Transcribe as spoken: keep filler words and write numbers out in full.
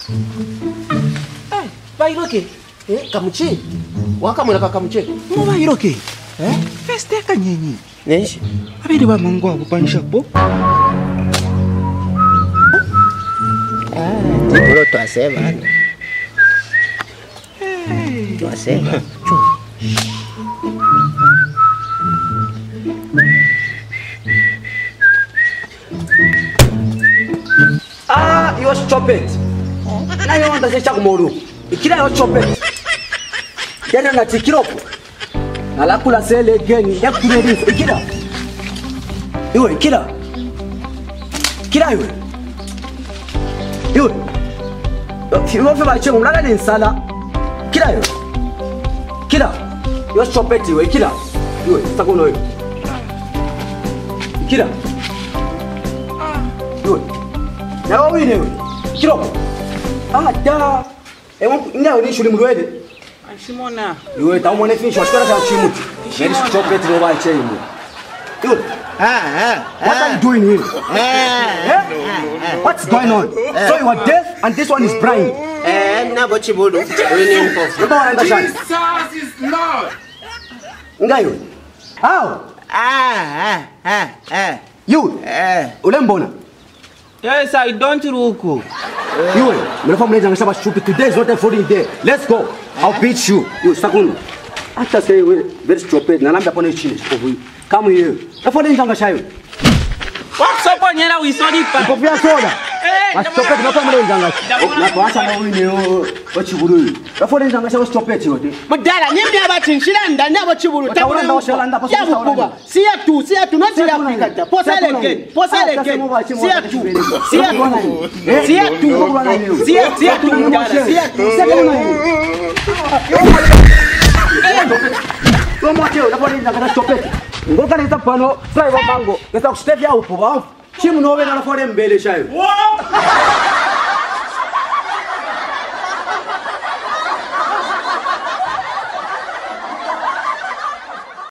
Eh, bairoke. Eh, kamuchi. Wakamwela kakamuchi. Mo bairoke. Eh? Feste kanyenyi. Neshi. Abedi ba mango abupanisha po. Ah, tiburo twaseba. Hey, twaseba. Ah, you stop it. Na yo anda se chakumoro. Ikira yo stop it. Yana na tikiroko. Ala kula sele geni ya kureri. Ikira. Iwe ikira. Kira iwe. Iwe. Fiwo fe ba chengu mlala ni sala. Kira iwe. Kira. Yo stop it iwe ikira. Iwe takono iwe. Ikira. Iwe. Na wewe ni wewe. Kiroko. Ah da. Ewa ina ni shuli mulwele. Ashimona. Iwe ta umone finisho ashikara cha chimuti. Neri chocolate no ba chemu. Iwe. Ah, ah. What are you doing here? Eh? What's going on? So you are deaf and this one is blind. Eh, na bochibudu. Winning for. Ndio understand. Jesus is Lord. Ngayo. How? Ah, ah, ah, ah. You. Eh. Ulembona. Yes, I don't ruku. You. Mnafahamu mnaweza ngasema stupid. Today is not a foreign day. Let's go. I'll beat you. You sakunu. Hata say we very stupid. Na lambda pone chini. Come here. Afanye nini ngashayo? What's up on yena we sorry pa. Kopia soda. Stupid na kama ndio ngasha. Na kuacha na wewe ni wachiburu. Afanye nini ngashayo stupid yote. Mudala nimbi abatinshira ndani abochibulu tabula yabukuba siya tu siya tu noti ya kwikata posaleke posaleke siya tu siya tu siya tu siya siya tu mudala siya tu Como tio, na pone nanga stupid. Ngoka nita pano, sai wa mango. Kesa kustevia upo ba. Chimu no ve na fore mbele shayo.